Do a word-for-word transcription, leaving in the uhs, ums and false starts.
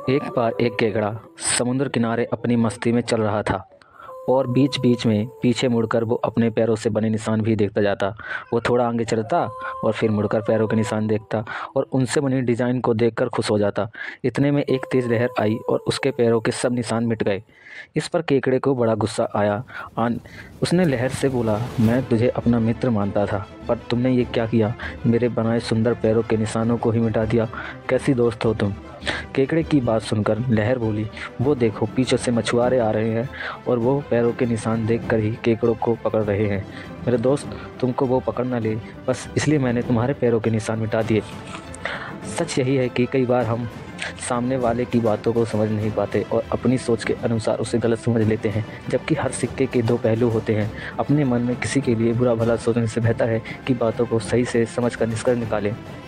एक बार एक केकड़ा समुद्र किनारे अपनी मस्ती में चल रहा था और बीच बीच में पीछे मुड़कर वो अपने पैरों से बने निशान भी देखता जाता। वो थोड़ा आगे चलता और फिर मुड़कर पैरों के निशान देखता और उनसे बनी डिजाइन को देखकर खुश हो जाता। इतने में एक तेज लहर आई और उसके पैरों के सब निशान मिट गए। इस पर केकड़े को बड़ा गुस्सा आया। आन उसने लहर से बोला, मैं तुझे अपना मित्र मानता था, पर तुमने ये क्या किया? मेरे बनाए सुंदर पैरों के निशानों को ही मिटा दिया। कैसी दोस्त हो तुम? केकड़े की बात सुनकर लहर बोली, वो देखो पीछे से मछुआरे आ रहे हैं और वो पैरों के निशान देखकर ही केकड़ों को पकड़ रहे हैं। मेरे दोस्त, तुमको वो पकड़ ना ले, बस इसलिए मैंने तुम्हारे पैरों के निशान मिटा दिए। सच यही है कि कई बार हम सामने वाले की बातों को समझ नहीं पाते और अपनी सोच के अनुसार उसे गलत समझ लेते हैं, जबकि हर सिक्के के दो पहलू होते हैं। अपने मन में किसी के लिए बुरा भला सोचने से बेहतर है कि बातों को सही से समझ कर निष्कर्ष निकालें।